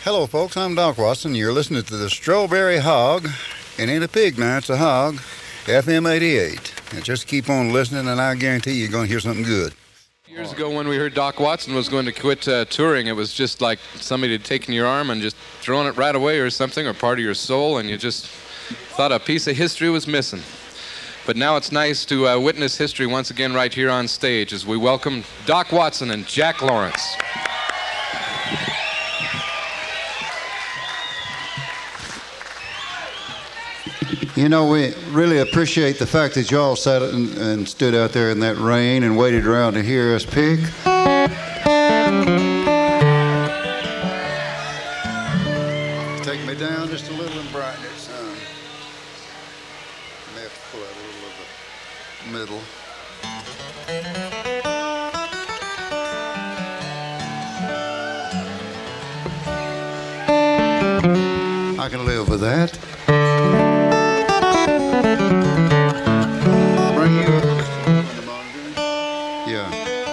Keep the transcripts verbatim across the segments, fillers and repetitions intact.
Hello, folks. I'm Doc Watson. You're listening to the Strawberry Hog. It ain't a pig now, it's a hog. F M eighty-eight. And just keep on listening, and I guarantee you're going to hear something good. Years ago when we heard Doc Watson was going to quit uh, touring, it was just like somebody had taken your arm and just thrown it right away or something, or part of your soul, and you just thought a piece of history was missing. But now it's nice to uh, witness history once again right here on stage as we welcome Doc Watson and Jack Lawrence. You know, we really appreciate the fact that y'all sat and, and stood out there in that rain and waited around to hear us pick. Take me down just a little and brighten it, son. I may have to pull out a little of the middle. I can live with that. Bring you up just a little on the monitor. Yeah.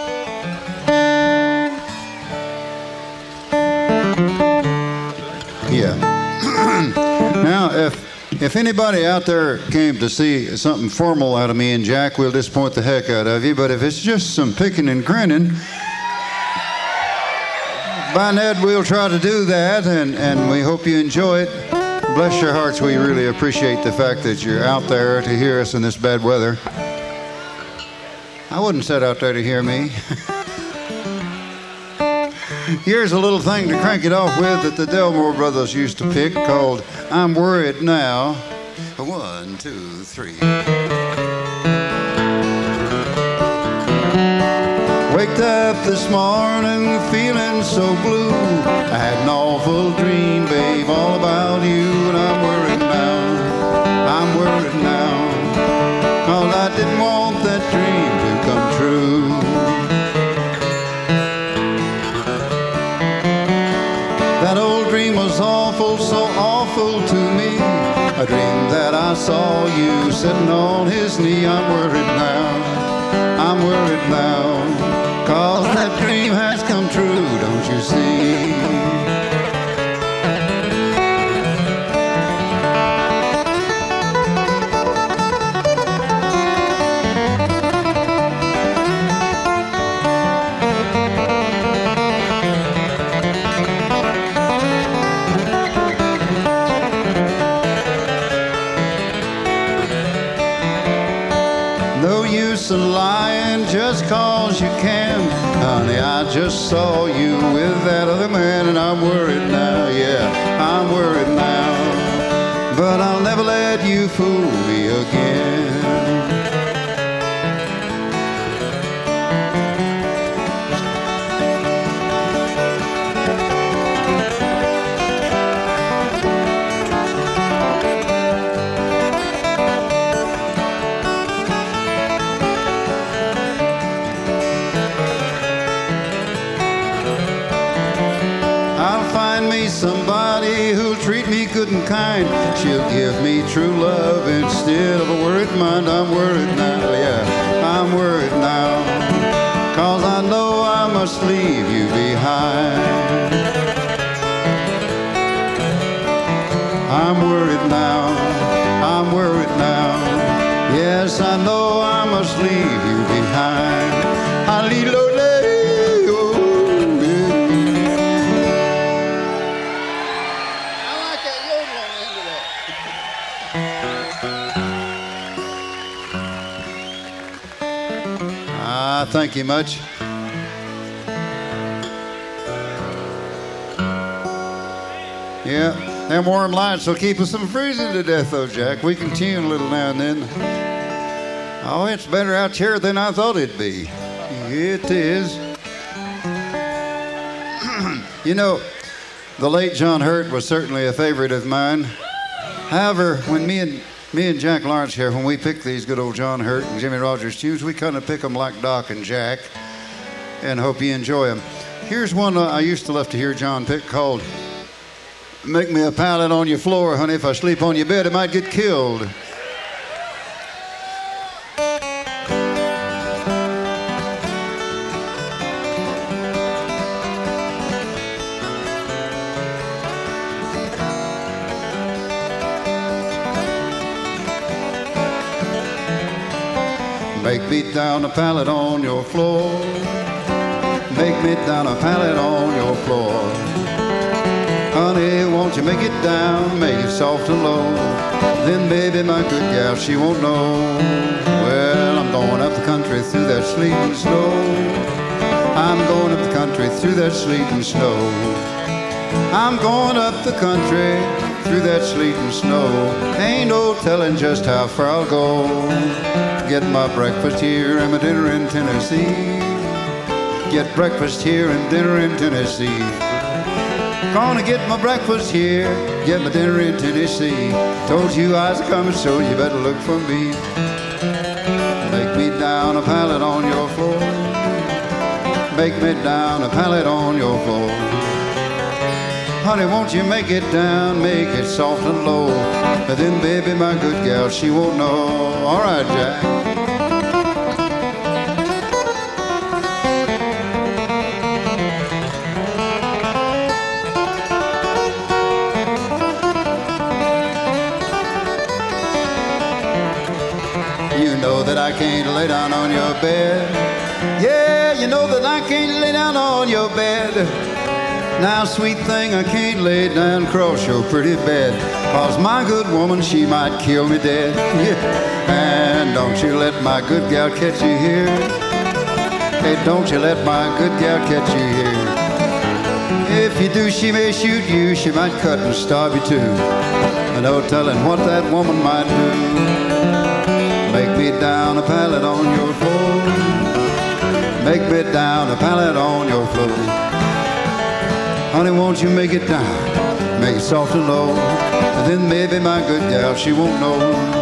Yeah. Now, if if anybody out there came to see something formal out of me and Jack, we'll disappoint the heck out of you. But if it's just some picking and grinning, by Ned, we'll try to do that, and, and we hope you enjoy it. Bless your hearts, we really appreciate the fact that you're out there to hear us in this bad weather. I wouldn't sit out there to hear me. Here's a little thing to crank it off with that the Delmore brothers used to pick called I'm Worried Now. One, two, three. Waked up this morning feeling so blue. I had an awful dream, babe, all about you. And I'm worried now, I'm worried now, 'cause I didn't want that dream to come true. That old dream was awful, so awful to me. A dream that I saw you sitting on his knee. I'm worried now, I'm worried now, 'cause that dream has come true, don't you see? No use in lying just 'cause you can. Honey, I just saw you with that other man, and I'm worried now, yeah, I'm worried now. But I'll never let you fool me again. Somebody who'll treat me good and kind. She'll give me true love instead of a worried mind. I'm worried now, yeah, I'm worried now, 'cause I know I must leave you behind. I'm worried now, I'm worried now, yes, I know I must leave you behind. Hallelujah. Thank you much. Yeah, them warm lights will keep us from freezing to death, though, Jack. We can tune a little now and then. Oh, it's better out here than I thought it'd be. It is. You know, the late John Hurt was certainly a favorite of mine. However, when me and Me and Jack Lawrence here, when we pick these good old John Hurt and Jimmie Rodgers tunes, we kind of pick them like Doc and Jack and hope you enjoy them. Here's one uh, I used to love to hear John pick called Make Me a Pallet on Your Floor, Honey. If I sleep on your bed, I might get killed. Make me down a pallet on your floor. Make me down a pallet on your floor. Honey, won't you make it down, make it soft and low. Then baby, my good gal, she won't know. Well, I'm going up the country through that sleet and snow. I'm going up the country through that sleet and snow. I'm going up the country through that sleet and snow. Ain't no telling just how far I'll go. Get my breakfast here and my dinner in Tennessee. Get breakfast here and dinner in Tennessee. Gonna get my breakfast here, get my dinner in Tennessee. Told you I was coming, so you better look for me. Make me down a pallet on your floor. Make me down a pallet on your floor. Honey, won't you make it down, make it soft and low. But then, baby, my good gal, she won't know. All right, Jack. You know that I can't lay down on your bed. Yeah, you know that I can't lay down on your bed. Now, sweet thing, I can't lay down across your pretty bed, 'cause my good woman, she might kill me dead. Yeah. And don't you let my good gal catch you here. Hey, don't you let my good gal catch you here. If you do, she may shoot you, she might cut and starve you too. And no telling what that woman might do. Make me down a pallet on your floor. Make me down a pallet on your floor. Honey, won't you make it down, make it soft and low. And then maybe my good gal, she won't know.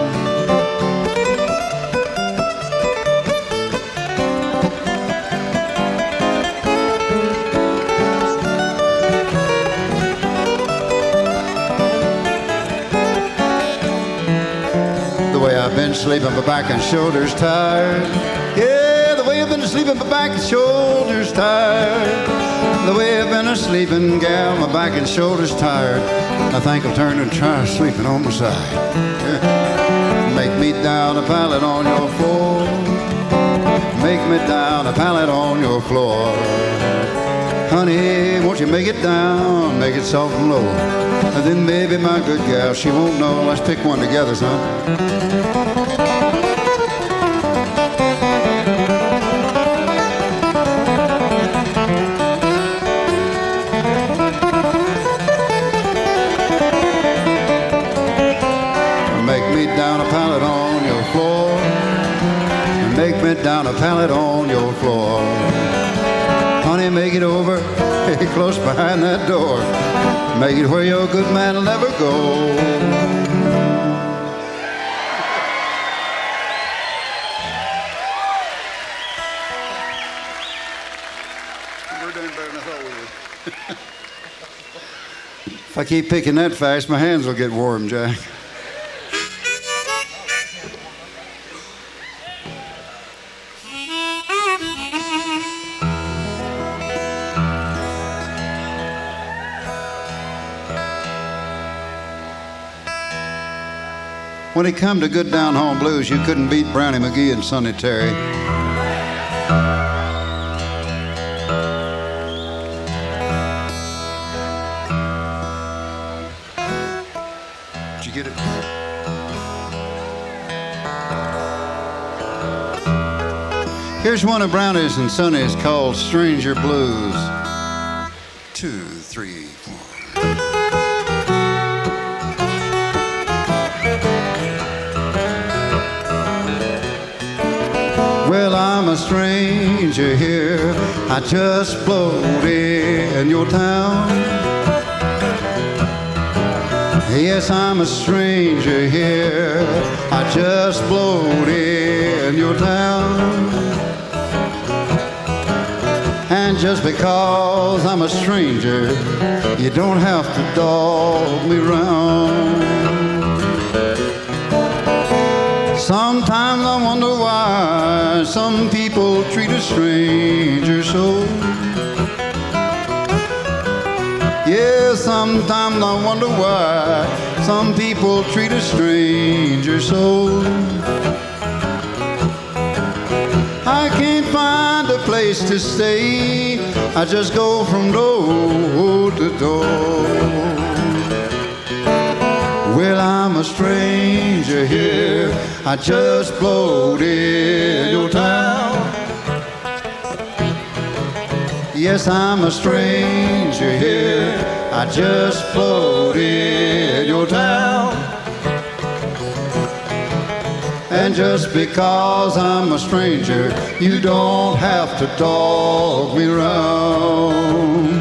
The way I've been sleeping, my back and shoulders tired. Yeah, the way I've been sleeping, my back and shoulders tired. The way I've been a-sleeping, gal, my back and shoulders tired. I think I'll turn and try sleeping on my side. Yeah. Make me down a pallet on your floor. Make me down a pallet on your floor. Honey, won't you make it down, make it soft and low. And then maybe my good gal, she won't know. Let's pick one together, son. Down a pallet on your floor. Honey, make it over close behind that door. Make it where your good man will never go. We're doing better than I thought we would. If I keep picking that fast, my hands will get warm, Jack. When it come to good down home blues, you couldn't beat Brownie McGee and Sonny Terry. Did you get it? Here's one of Brownie's and Sonny's called Stranger Blues. Two, three, four. Well, I'm a stranger here. I just blowed in your town. Yes, I'm a stranger here. I just blowed in your town. And just because I'm a stranger, you don't have to dog me round. Sometimes I wonder why some people treat a stranger so. Yeah, sometimes I wonder why some people treat a stranger so. find a place to stay, I just go from door to door. Well, I'm a stranger here, I just float in your town. Yes, I'm a stranger here, I just float in your town. And just because I'm a stranger, you don't have to dog me around.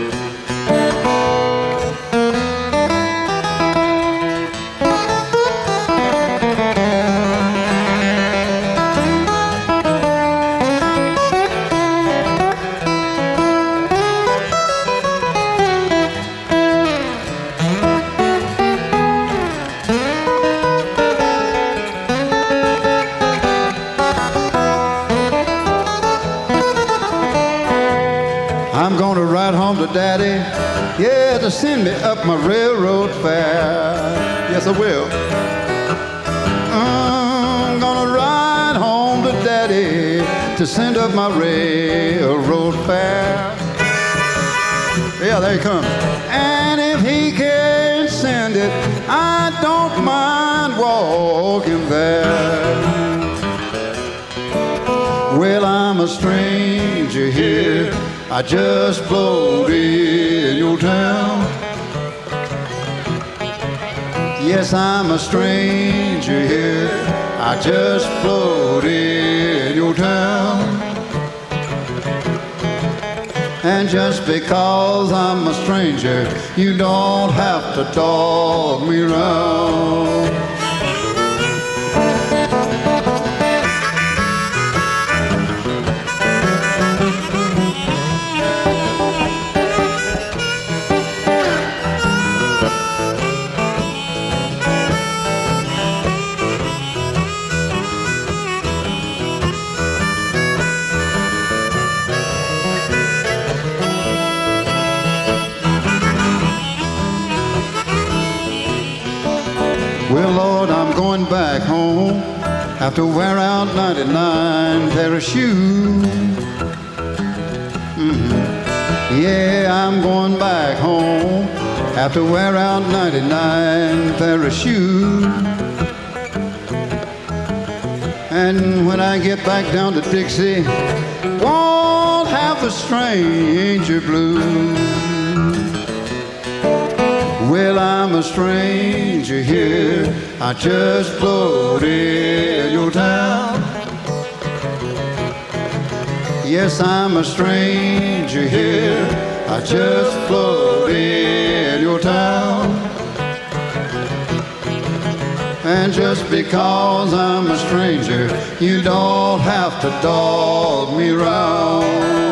To Daddy, yeah, to send me up my railroad fare. Yes, I will. I'm gonna ride home to Daddy to send up my railroad fare. Yeah, there he comes. And if he can't send it, I don't mind walking there. Well, I'm a stranger here, I just float in your town. Yes, I'm a stranger here, I just float in your town. And just because I'm a stranger, you don't have to dog me around. Well, Lord, I'm going back home, have to wear out ninety-nine pair of shoes. Mm-hmm. Yeah, I'm going back home, have to wear out ninety-nine pair of shoes. And when I get back down to Dixie, won't have the stranger blues. Well, I'm a stranger here, I just float in your town. Yes, I'm a stranger here, I just float in your town. And just because I'm a stranger, you don't have to dog me around.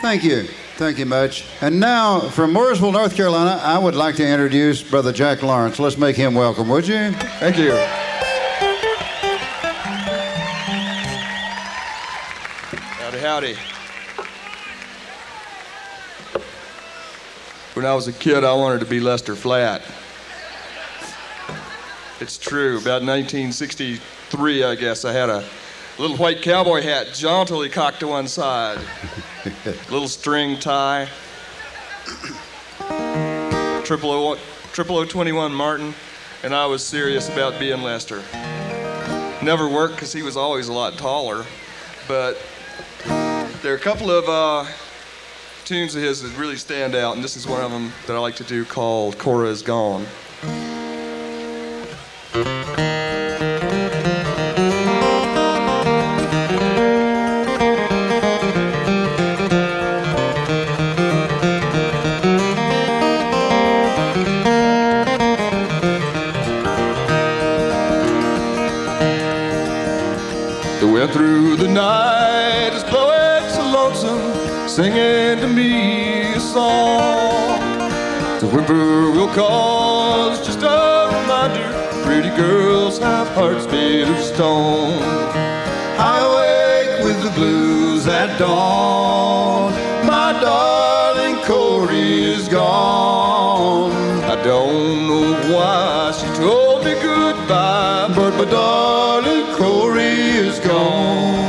Thank you. Thank you much. And now, from Mooresville, North Carolina, I would like to introduce Brother Jack Lawrence. Let's make him welcome, would you? Thank you. Howdy, howdy. When I was a kid, I wanted to be Lester Flatt. It's true. About nineteen sixty-three, I guess, I had a little white cowboy hat jauntily cocked to one side. Little string tie. Triple O, triple O twenty-one Martin, and I was serious about being Lester. Never worked because he was always a lot taller, but there are a couple of uh, tunes of his that really stand out, and this is one of them that I like to do called Cora is Gone. Through the night as poets are lonesome, singing to me a song. The whippoorwill calls, just a reminder, pretty girls have hearts made of stone. I awake with the blues at dawn, my darling Corey is gone. I don't know why she told me goodbye, but my darling Corey is gone.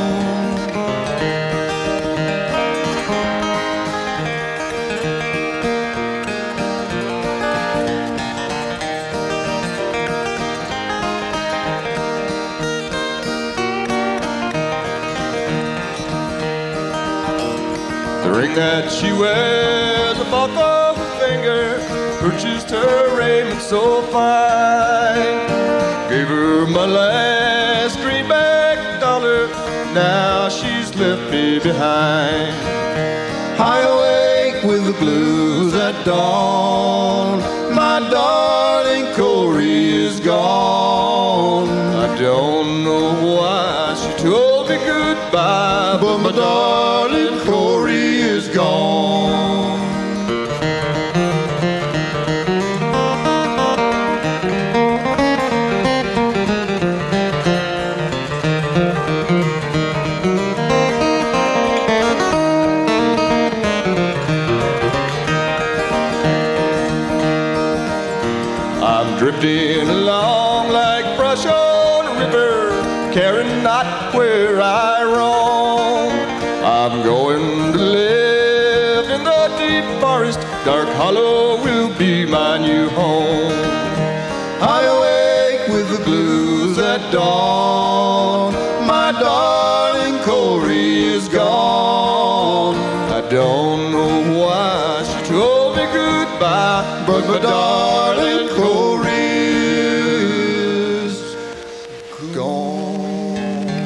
The ring that she wears, I bought for her finger, purchased her raiment so fine. Gave her my last greenback dollar, now she's left me behind. I awake with the blues at dawn, my darling Corey is gone. I don't know why she told me goodbye, but my darling Corey is gone. Drifting along like brush on a river, caring not where I roam. I'm going to live in the deep forest, dark hollow will be my new home. I awake with the blues at dawn, my darling Corey is gone. I don't know why she told me goodbye, but my darling Corey is gone.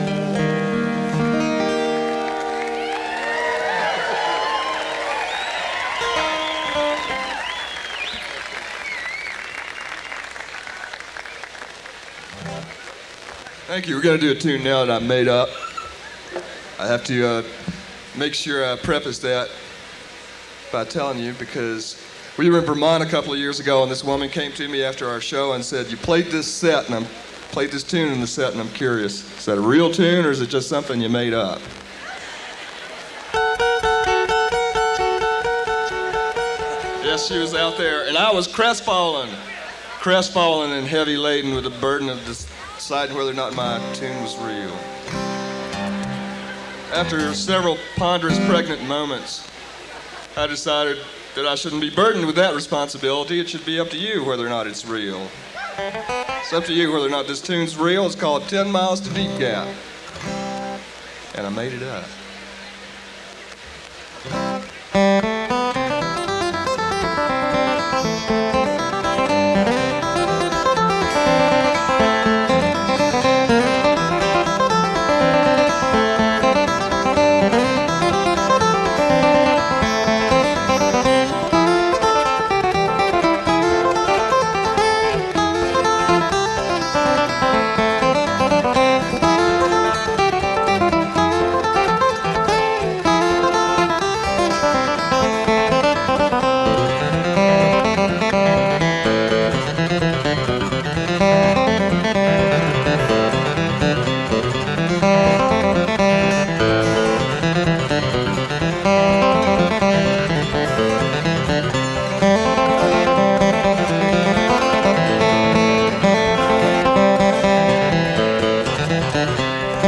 Thank you. We're going to do a tune now that I made up. I have to uh, make sure I preface that by telling you, because we were in Vermont a couple of years ago, and this woman came to me after our show and said, "You played this set, and I'm played this tune in the set, and I'm curious. Is that a real tune, or is it just something you made up?" Yes, she was out there, and I was crestfallen, crestfallen and heavy laden with the burden of deciding whether or not my tune was real. After several ponderous pregnant moments, I decided that I shouldn't be burdened with that responsibility. It should be up to you whether or not it's real. It's up to you whether or not this tune's real. It's called ten miles to Deep Gap. And I made it up.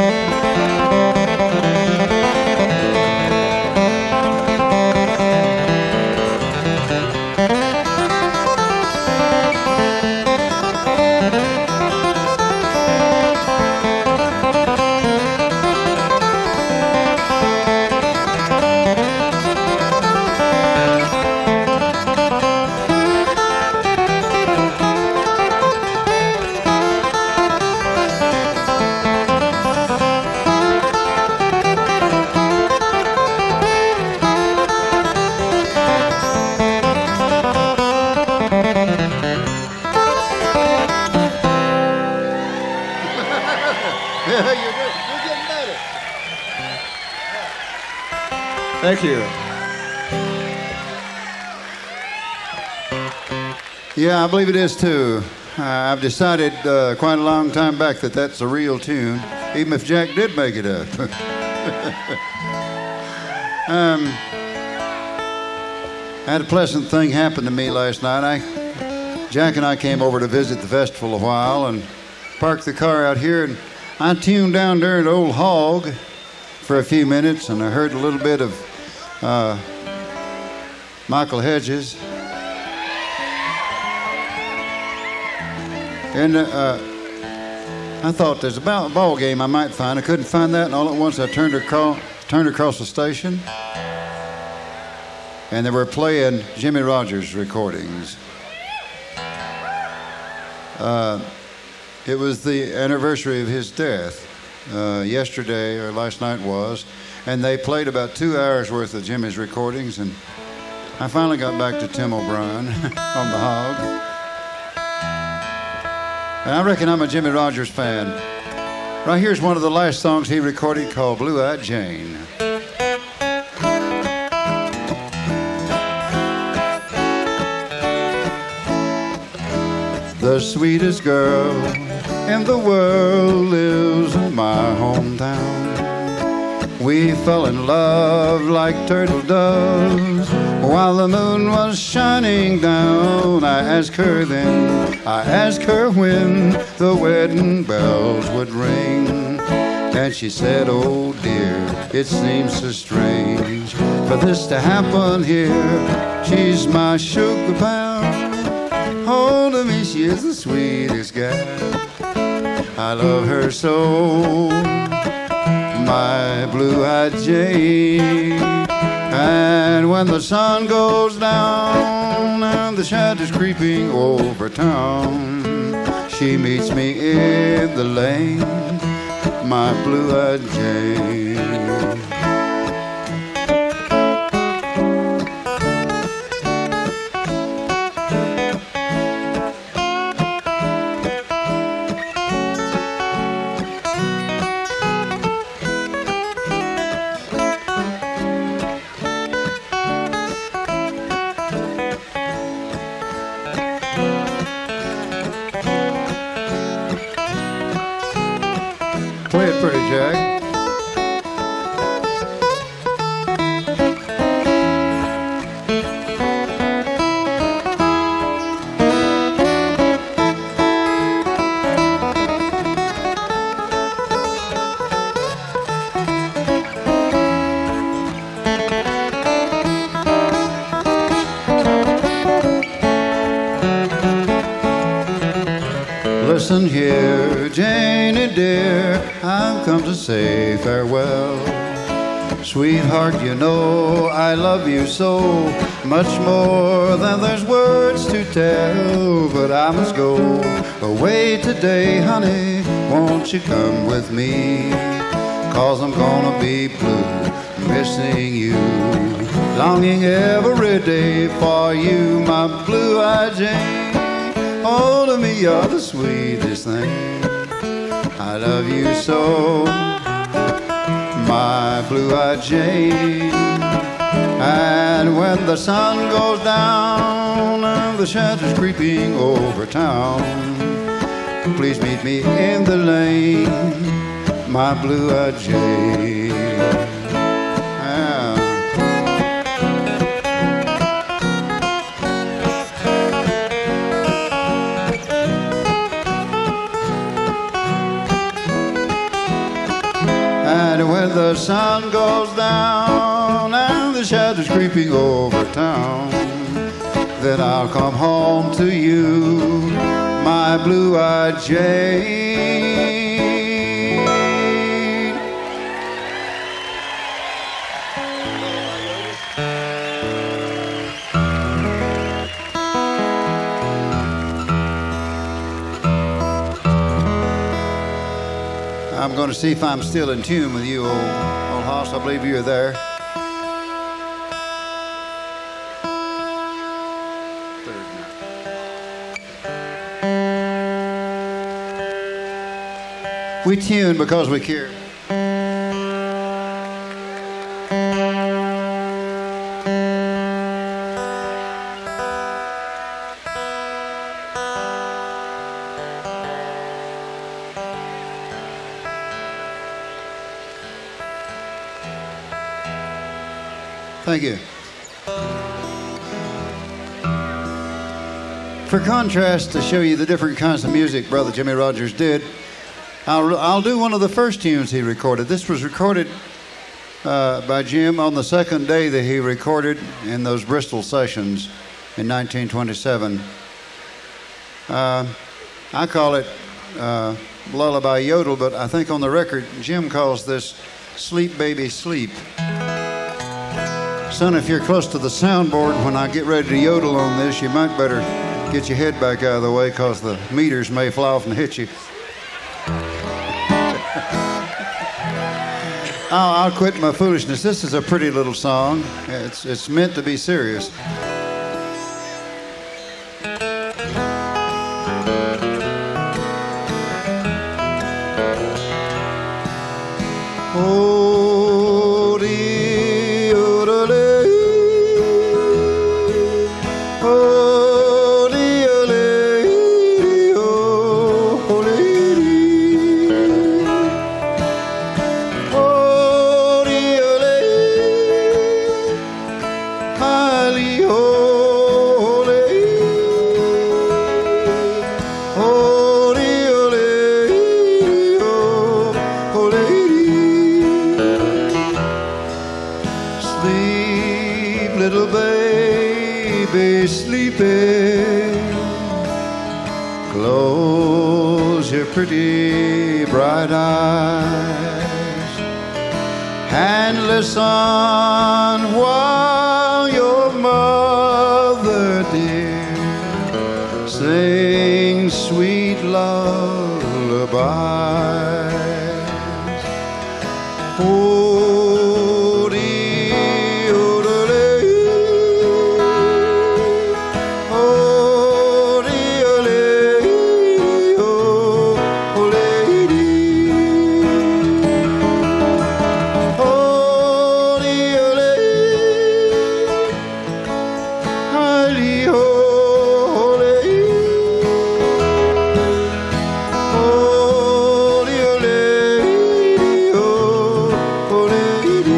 Thank you. Yeah, I believe it is too. Uh, I've decided uh, quite a long time back that that's a real tune, even if Jack did make it up. um, I had a pleasant thing happen to me last night. I, Jack and I came over to visit the festival a while and parked the car out here, and I tuned down there at Old Hog for a few minutes, and I heard a little bit of uh, Michael Hedges. And uh, I thought there's a ball game I might find. I couldn't find that, and all at once I turned across, turned across the station, and they were playing Jimmie Rodgers recordings. Uh, it was the anniversary of his death. Uh, yesterday or last night was, and they played about two hours worth of Jimmie's recordings, and I finally got back to Tim O'Brien on the Hog. And I reckon I'm a Jimmie Rodgers fan. Right here's one of the last songs he recorded called Blue-Eyed Jane. The sweetest girl in the world lives in my hometown. We fell in love like turtle doves while the moon was shining down. I asked her then, I asked her when the wedding bells would ring, and she said, oh dear, it seems so strange for this to happen here. She's my sugar pal. Hold of me, she is the sweetest gal. I love her so, my blue-eyed Jane. And when the sun goes down and the shadows creeping over town, she meets me in the lane, my blue-eyed Jane. Play it pretty, Jack. Listen here, Janie dear, I've come to say farewell. Sweetheart, you know I love you so much more than there's words to tell. But I must go away today, honey, won't you come with me? Cause I'm gonna be blue, missing you, longing every day for you, my blue-eyed Jane. Hold of me, you're the sweetest thing. I love you so, my blue-eyed Jane. And when the sun goes down and the shadows creeping over town, please meet me in the lane, my blue-eyed Jane. when the sun goes down and the shadows creeping over town, then I'll come home to you, my blue-eyed Jane. I'm going to see if I'm still in tune with you, old, old hoss. I believe you're there. We tune because we care. Thank you. For contrast, to show you the different kinds of music Brother Jimmie Rodgers did, I'll, I'll do one of the first tunes he recorded. This was recorded uh, by Jim on the second day that he recorded in those Bristol sessions in nineteen twenty-seven. Uh, I call it uh, Lullaby Yodel, but I think on the record, Jim calls this Sleep Baby Sleep. Son, if you're close to the soundboard when I get ready to yodel on this, you might better get your head back out of the way because the meters may fly off and hit you. I'll, I'll quit my foolishness. This is a pretty little song. It's, it's meant to be serious. Oh, dee, oh, dee, oh, dee, oh, dee, oh, dee, oh, dee, oh, dee, highly holy, oh, dee, oh, dee, oh, oh, lady. Sleep, little baby, sleeping. Close your pretty bright eyes and listen while your mother dear sings sweet lullabies. Oh, dee, oh, dee, oh, dee, oh, dee, oh, oh, lady. Oh, dee, oh, dee, highly holy. Oh, dee, oh, lady, oh, oh, lady.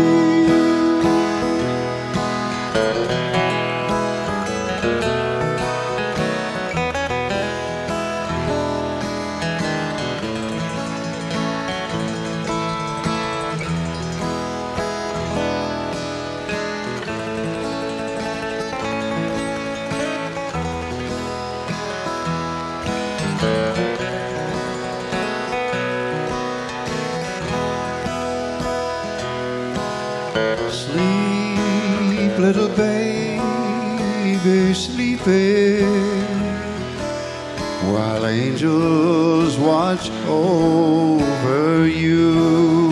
Sleep, little baby, sleeping, while angels watch over you.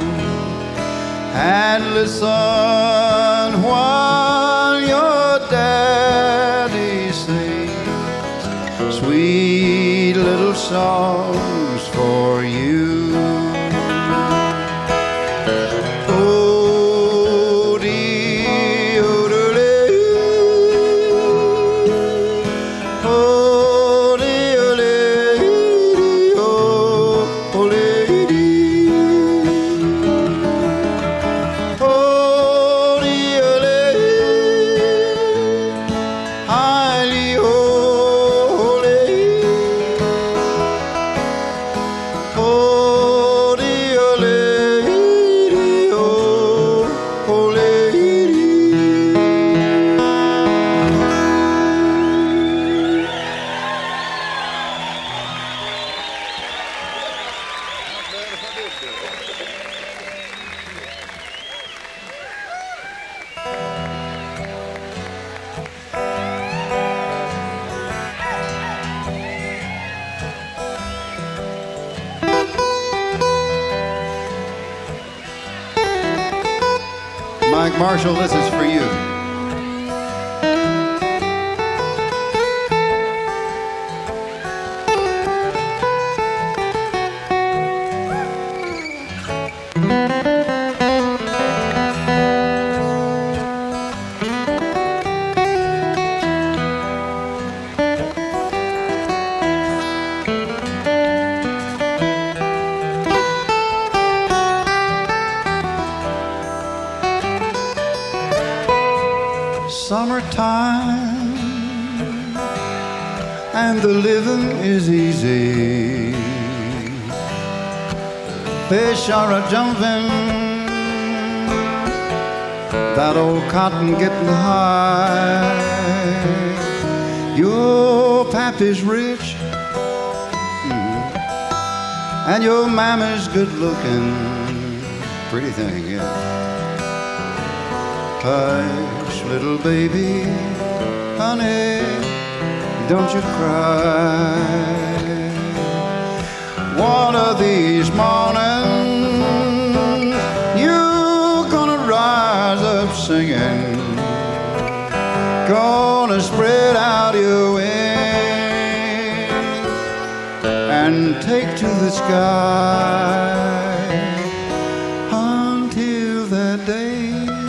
And listen while your daddy sings sweet little songs for you. Oh, dee, oh, dee, oh, dee, oh, dee, oh, oh, lady. Oh, dee, oh, dee, highly holy. Mike Marshall, this is for you. Summertime and the living is easy. Fish are a jumping, that old cotton getting high. Your pappy's rich, mm, and your mama's good looking. Pretty thing, yeah. Hush, little baby, honey, don't you cry. One of these mornings, you're gonna rise up singing, gonna spread out your wings and take to the sky. Until that day,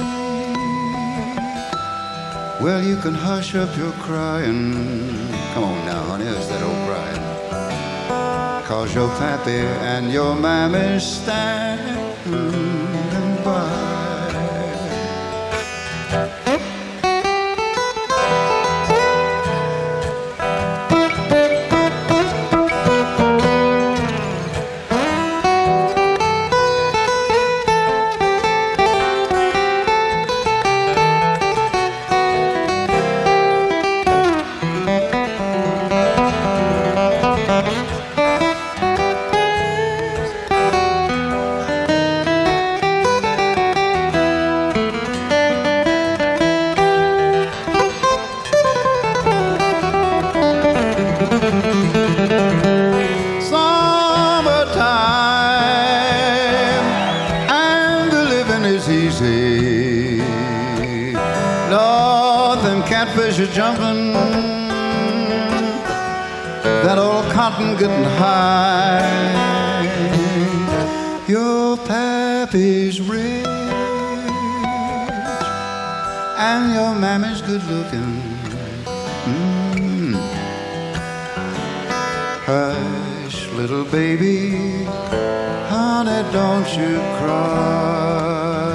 well, you can hush up your crying. Come on now, honey, who's that old crying? 'Cause your pappy and your mammy standing by. Jumping, that old cotton getting high. Your pappy's rich and your mammy's good looking. Mm. Hush, little baby, honey, don't you cry.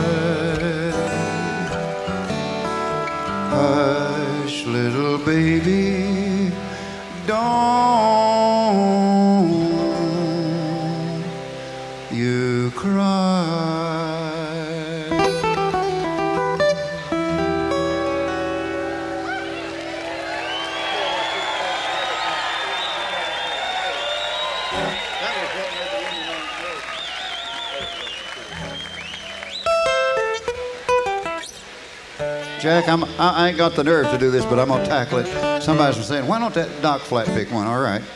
Hush, little baby, don't you cry. Jack, I'm, I ain't got the nerve to do this, but I'm going to tackle it. Somebody's been saying, why don't that Doc Flatpickin one? All right.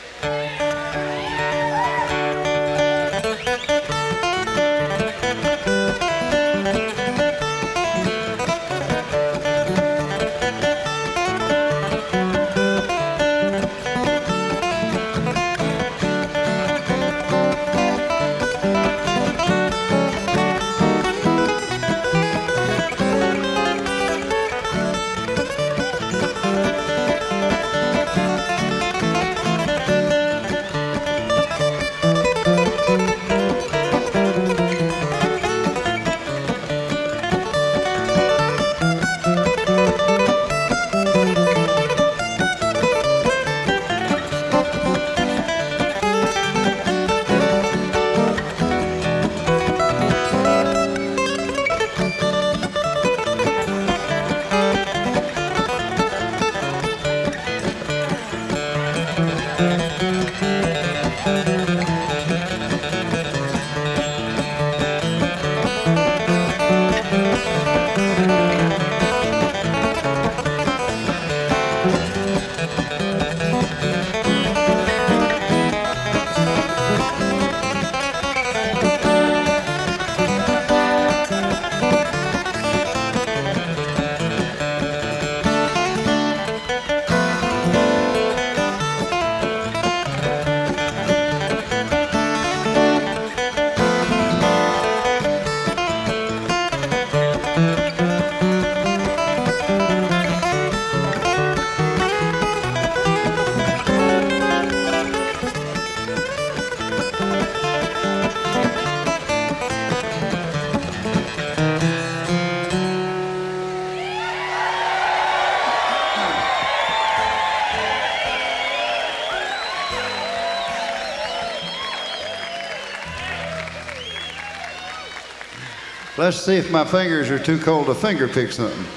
Let's see if my fingers are too cold to finger pick something.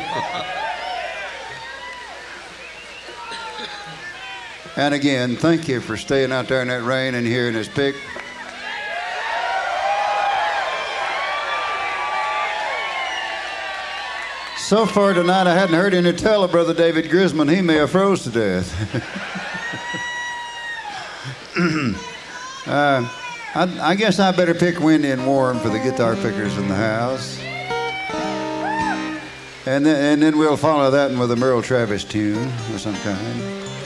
And again, thank you for staying out there in that rain and hearing us pick. So far tonight, I hadn't heard any tell of Brother David Grisman. He may have froze to death. uh, I, I guess I better pick Windy and Warm for the guitar pickers in the house. And then, and then we'll follow that with a Merle Travis tune of some kind.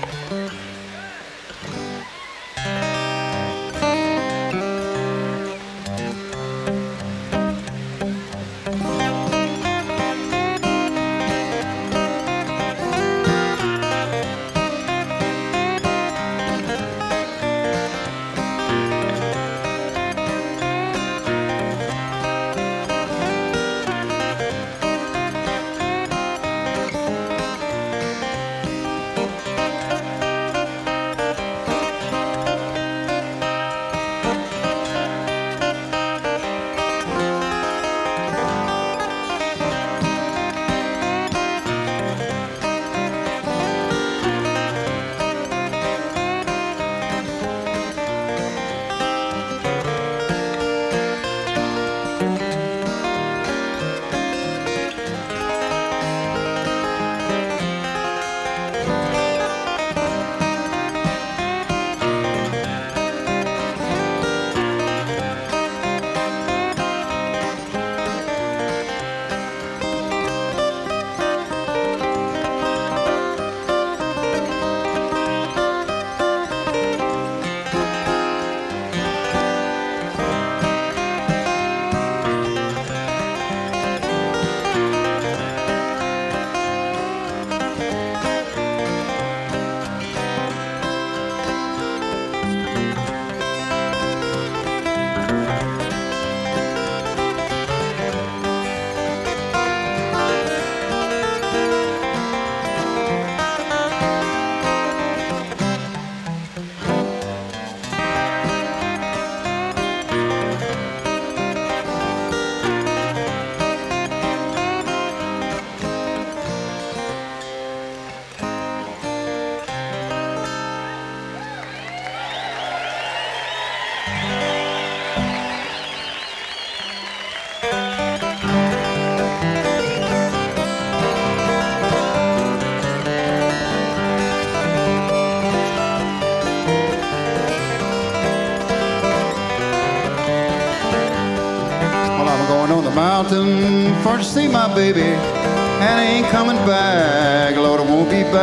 Mountain for to see my baby, and I ain't coming back. Lord, I won't be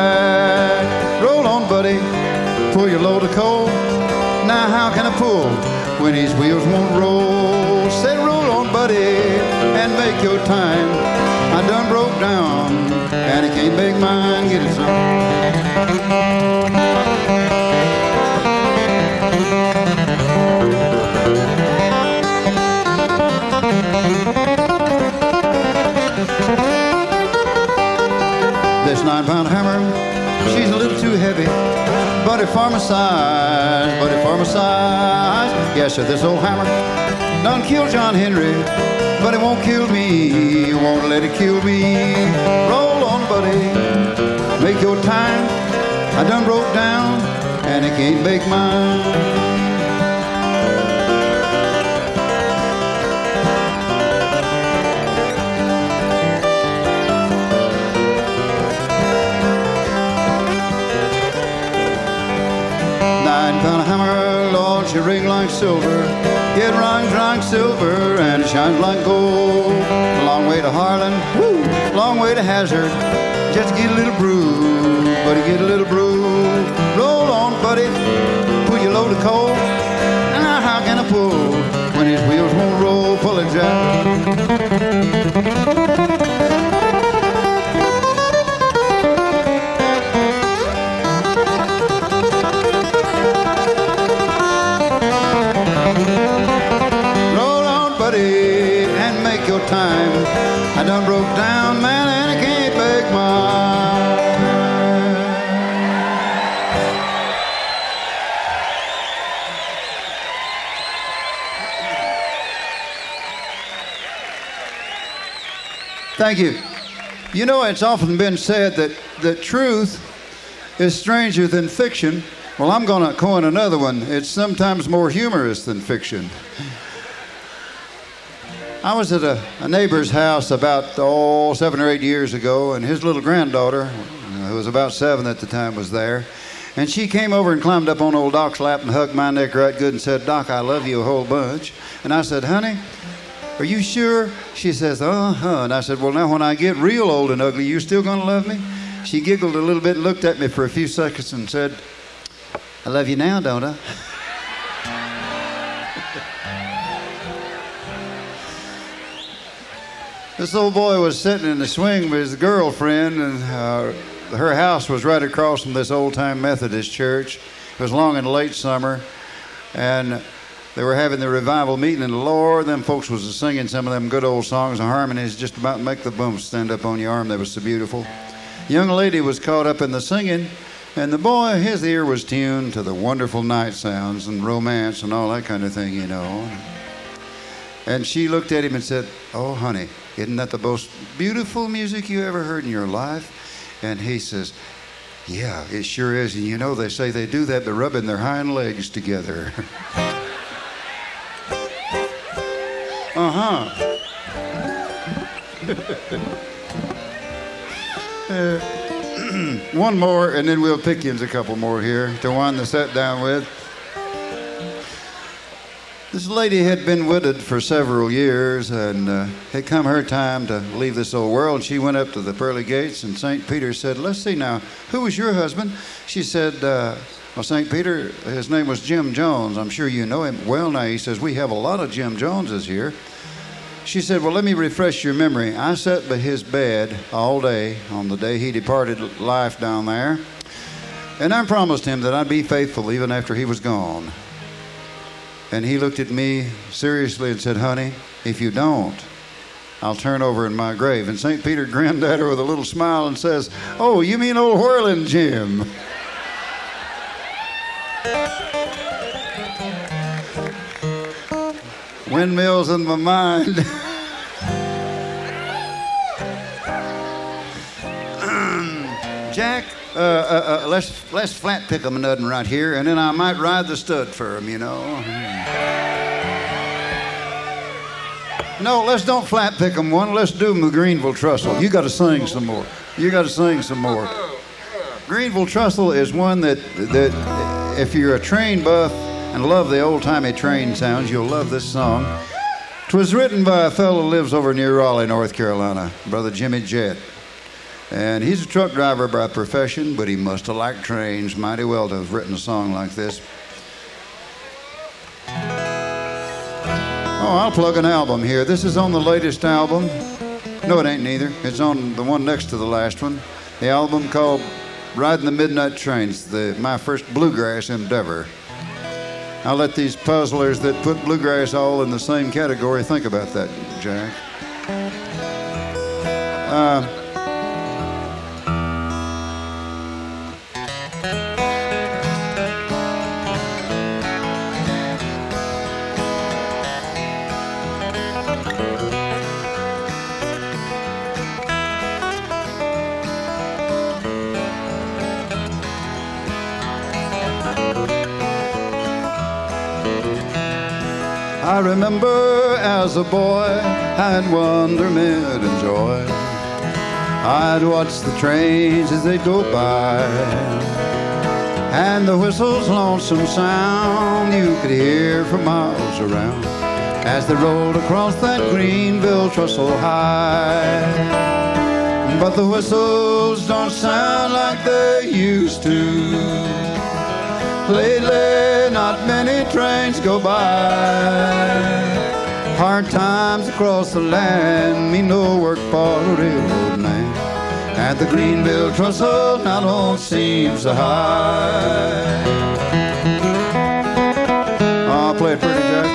back. Roll on, buddy, pull your load of coal. Now how can I pull when these wheels won't roll? Say roll on, buddy, and make your time. I done broke down, and I can't make mine. Get it some. This nine-pound hammer, she's a little too heavy, but it for my size, but it for my size. Yes, sir, this old hammer done killed John Henry, but it won't kill me, won't let it kill me. Roll on, buddy, make your time. I done broke down, and it can't make mine. Nine-pound hammer, Lord, she ring like silver. It rings like silver, and it shines like gold. A long way to Harlan, woo, long way to Hazard. Just get a little brew, buddy, get a little brew. Roll on, buddy, pull your load of coal. And now how can I pull when his wheels won't roll? Pull it, Jack. Time. I done broke down, man, and I can't make mine. Thank you. You know, it's often been said that, that truth is stranger than fiction. Well, I'm going to coin another one. It's sometimes more humorous than fiction. I was at a, a neighbor's house about, oh, seven or eight years ago, and his little granddaughter, who was about seven at the time, was there. And she came over and climbed up on old Doc's lap and hugged my neck right good and said, "Doc, I love you a whole bunch." And I said, "Honey, are you sure?" She says, "Uh-huh." And I said, "Well, now when I get real old and ugly, you still going to love me?" She giggled a little bit and looked at me for a few seconds and said, "I love you now, don't I?" This old boy was sitting in the swing with his girlfriend, and uh, her house was right across from this old-time Methodist church. It was long in the late summer, and they were having the revival meeting, and the Lord, them folks was singing some of them good old songs and harmonies just about to make the bumps stand up on your arm. They was so beautiful. The young lady was caught up in the singing, and the boy, his ear was tuned to the wonderful night sounds and romance and all that kind of thing, you know. And she looked at him and said, "Oh, honey, isn't that the most beautiful music you ever heard in your life?" And he says, "Yeah, it sure is. And you know, they say they do that by rubbing their hind legs together." Uh-huh. uh, one more, and then we'll pick you a couple more here to wind the set down with. This lady had been widowed for several years, and uh, had come her time to leave this old world. She went up to the pearly gates, and Saint Peter said, "Let's see now, who was your husband?" She said, uh, "Well, Saint Peter, his name was Jim Jones. I'm sure you know him." "Well, now," he says, "we have a lot of Jim Joneses here." She said, "Well, let me refresh your memory. I sat by his bed all day on the day he departed life down there, and I promised him that I'd be faithful even after he was gone." And he looked at me seriously and said, "Honey, if you don't, I'll turn over in my grave." And Saint Peter grinned at her with a little smile and says, "Oh, you mean old Whirling Jim?" Windmills in my mind. Jack, uh, uh, uh, let's let's flat pick 'em a nuddin right here, and then I might ride the stud for 'em, you know. No, let's don't flat pick 'em one. Let's do 'em the Greenville Trestle. You got to sing some more. You got to sing some more. Greenville Trestle is one that that if you're a train buff and love the old-timey train sounds, you'll love this song. 'Twas written by a fellow who lives over near Raleigh, North Carolina, Brother Jimmie Jett. And he's a truck driver by profession, but he must have liked trains mighty well to have written a song like this. Oh, I'll plug an album here. This is on the latest album. No, it ain't neither. It's on the one next to the last one. The album called Riding the Midnight Trains, the, my first bluegrass endeavor. I'll let these puzzlers that put bluegrass all in the same category think about that, Jack. Uh, I remember as a boy, I'd wonderment and joy. I'd watch the trains as they'd go by, and the whistle's lonesome sound you could hear for miles around as they rolled across that Greenville Trestle high. But the whistles don't sound like they used to. Lately, not many trains go by. Hard times across the land mean no work for a railroad man, and the Greenville Trestle now don't seem so high. I'll play it pretty, Jack.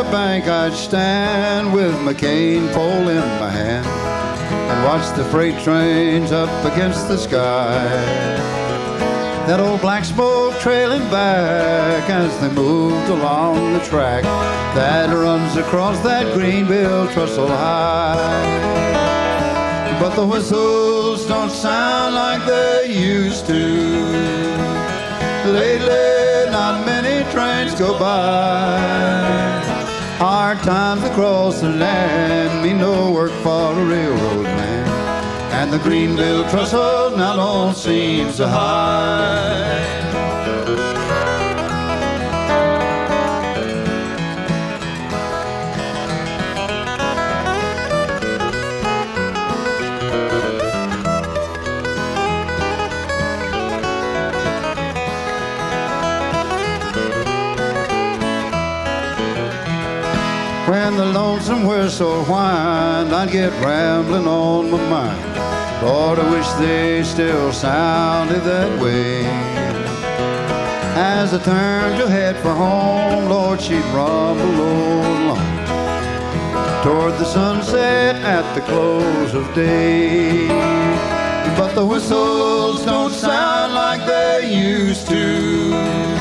bank I'd stand with my cane pole in my hand and watch the freight trains up against the sky. That old black smoke trailing back as they moved along the track that runs across that Greenville Trestle high. But the whistles don't sound like they used to. Lately, not many trains go by. Hard times across the land mean no work for a railroad man. And the Greenville Trestle now don't seem so high. When the lonesome whistle whined, I'd get rambling on my mind. Lord, I wish they still sounded that way. As I turned to head for home, Lord, she'd rumble along toward the sunset at the close of day. But the whistles don't sound like they used to.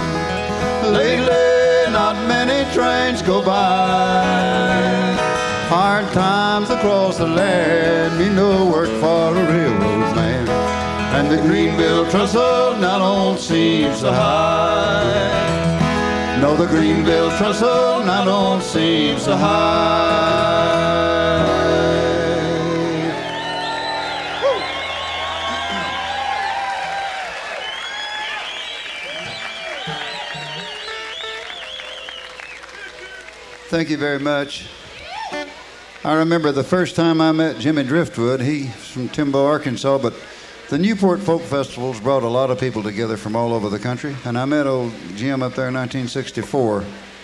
Lately, not many trains go by. Hard times across the land mean no work for a railroad man. And the Greenville Trestle now don't seem so high. No, the Greenville Trestle now don't seem so high. Thank you very much. I remember the first time I met Jimmie Driftwood. He's from Timbo, Arkansas, but the Newport Folk Festivals brought a lot of people together from all over the country, and I met old Jim up there in nineteen sixty-four.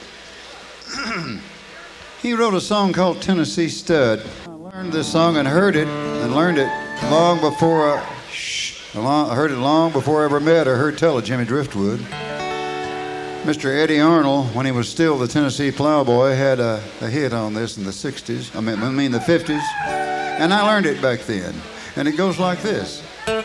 He wrote a song called Tennessee Stud. I learned this song and heard it, and learned it long before I, shh, long, I heard it long before I ever met or heard tell of Jimmie Driftwood. Mister Eddie Arnold, when he was still the Tennessee Plowboy, had a, a hit on this in the sixties, I mean, I mean the fifties, and I learned it back then. And it goes like this.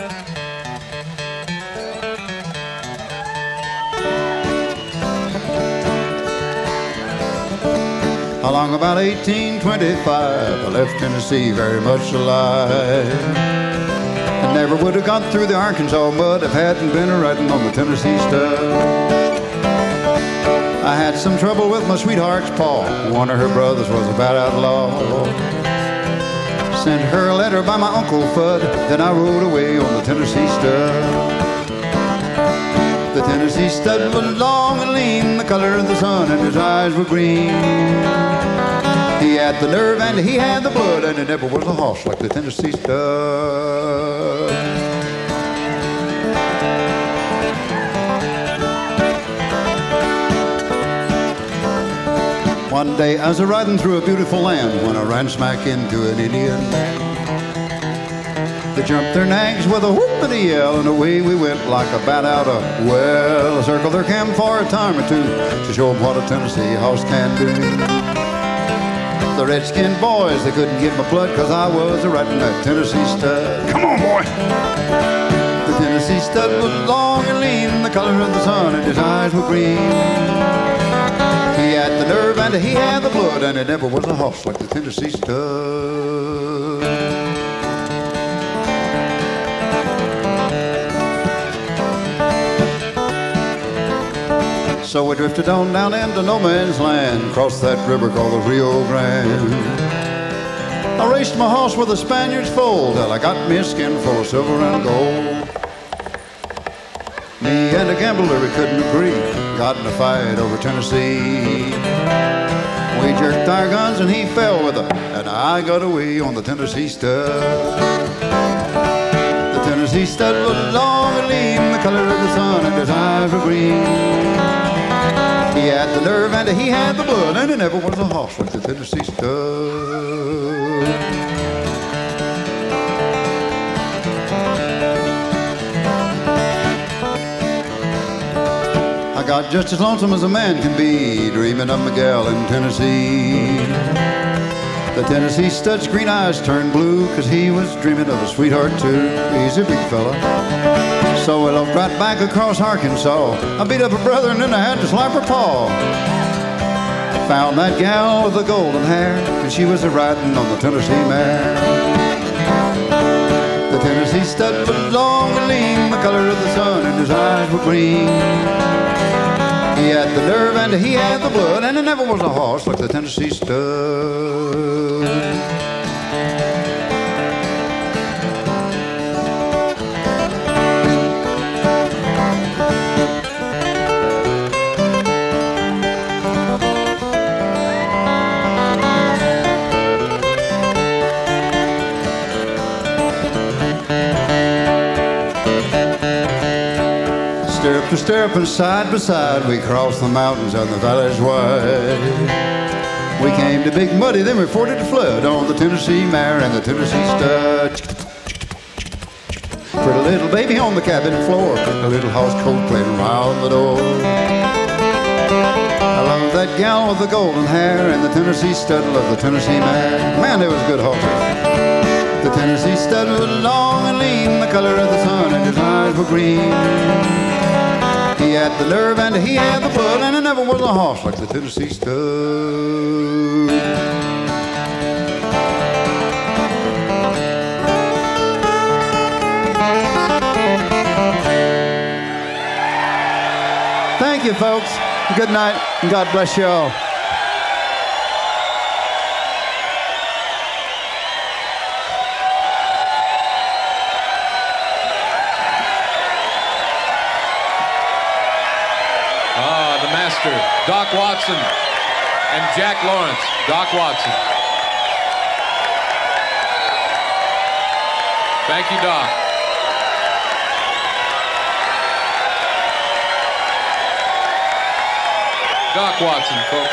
Along about eighteen twenty-five, I left Tennessee very much alive. I never would have got through the Arkansas mud if hadn't been a riding on the Tennessee Stud. I had some trouble with my sweetheart's paw. One of her brothers was a bad outlaw. Sent her a letter by my Uncle Fudd. Then I rode away on the Tennessee Stud. The Tennessee Stud was long and lean, the color of the sun, and his eyes were green. He had the nerve and he had the blood, and there never was a horse like the Tennessee Stud. One day I was riding through a beautiful land when I ran smack into an Indian band. They jumped their nags with a whoop and a yell, and away we went like a bat out of well. I circled their camp for a time or two to show them what a Tennessee horse can do. The red-skinned boys, they couldn't get my blood, cause I was a riding that Tennessee Stud. Come on, boy! The Tennessee Stud was long and lean, the color of the sun, and his eyes were green. He had the nerve and he had the blood, and there never was a horse like the Tennessee Stud. So we drifted on down into no man's land, crossed that river called the Rio Grande. I raced my horse with a Spaniard's foal till I got me a skin full of silver and gold. Me and a gambler, we couldn't agree, got in a fight over Tennessee. We jerked our guns and he fell with her, and I got away on the Tennessee Stud. The Tennessee Stud was long and lean, the color of the sun, and his eyes were green. He had the nerve and he had the blood, and there never was a horse like the Tennessee Stud. I got out just as lonesome as a man can be, dreaming of Miguel in Tennessee. The Tennessee stud's green eyes turned blue, cause he was dreaming of a sweetheart too. He's a big fella. So we looked right back across Arkansas. I beat up her brother and then I had to slap her paw. Found that gal with the golden hair, and she was a-riding on the Tennessee mare. The Tennessee stud was long and lean, the color of the sun, and his eyes were green. He had the nerve and he had the blood, and there never was a horse like the Tennessee stud. Stirrup to stirrup and side by side, we crossed the mountains and the valleys wide. We came to Big Muddy, then we forded the flood on the Tennessee mare and the Tennessee stud. Put a little baby on the cabin floor, a little house coat playing around the door. I love that gal with the golden hair and the Tennessee stud, love the Tennessee mare. Man, they was good horses. The Tennessee stud was long and lean, the color of the sun, and his eyes were green. He had the nerve and he had the blood, and there never was a horse like the Tennessee stud. Thank you, folks. Good night, and God bless you all. Doc Watson and Jack Lawrence. Doc Watson. Thank you, Doc. Doc Watson, folks.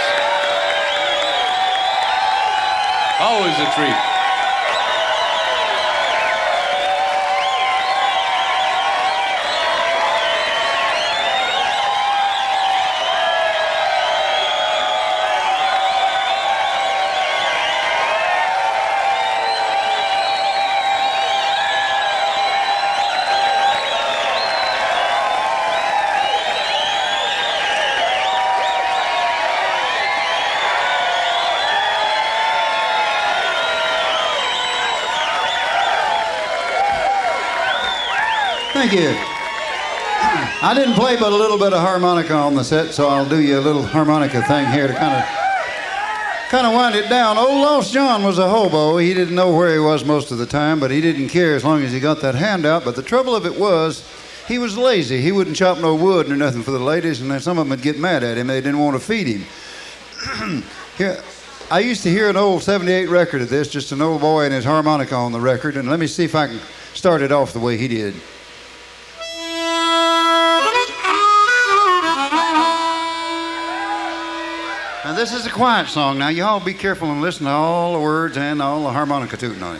Always a treat. Thank you. I didn't play but a little bit of harmonica on the set, so I'll do you a little harmonica thing here to kind of kind of wind it down. Old Lost John was a hobo. He didn't know where he was most of the time, but he didn't care as long as he got that hand out. But the trouble of it was, he was lazy. He wouldn't chop no wood or nothing for the ladies, and then some of them would get mad at him. They didn't want to feed him. Here, I used to hear an old seventy-eight record of this, just an old boy and his harmonica on the record, and let me see if I can start it off the way he did. Now, this is a quiet song. Now, y'all be careful and listen to all the words and all the harmonica tooting on it.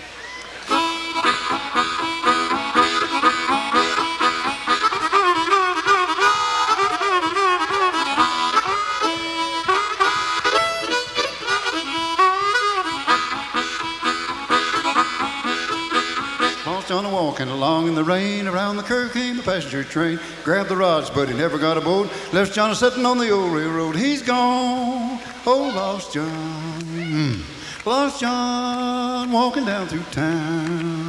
Lost John walking along in the rain. Around the curve came the passenger train. Grabbed the rods, but he never got aboard. Left John sitting on the old railroad. He's gone. Oh, Lost John. Mm. Lost John walking down through town.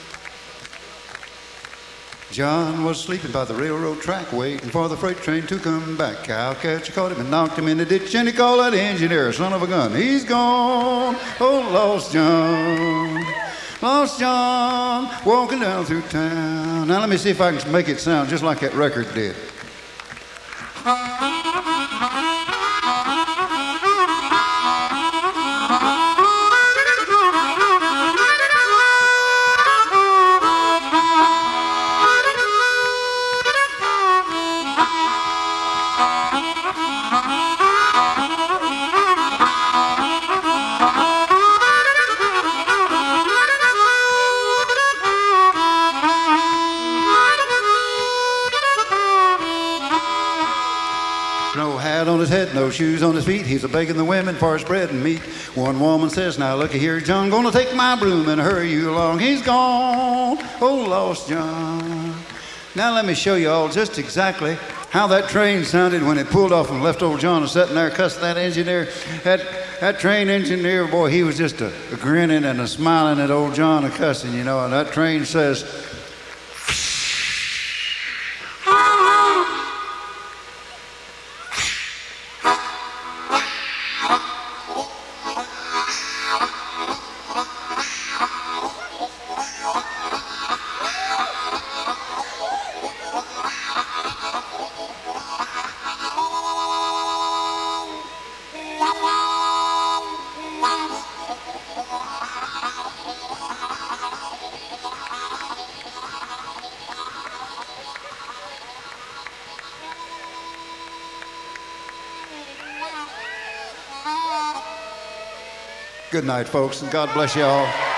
John was sleeping by the railroad track, waiting for the freight train to come back. Cowcatcher caught him and knocked him in the ditch, and he called that engineer, son of a gun. He's gone. Oh, Lost John. Lost John walking down through town. Now let me see if I can make it sound just like that record did. no shoes on his feet. He's a begging the women for his bread and meat. One woman says, now looky here, John, gonna take my broom and hurry you along. He's gone, oh, lost John. Now let me show you all just exactly how that train sounded when it pulled off and left old John sitting there cussing that engineer. That, that train engineer, boy, he was just a, a grinning and a smiling at old John a cussing, you know, and that train says, good night, folks, and God bless you all.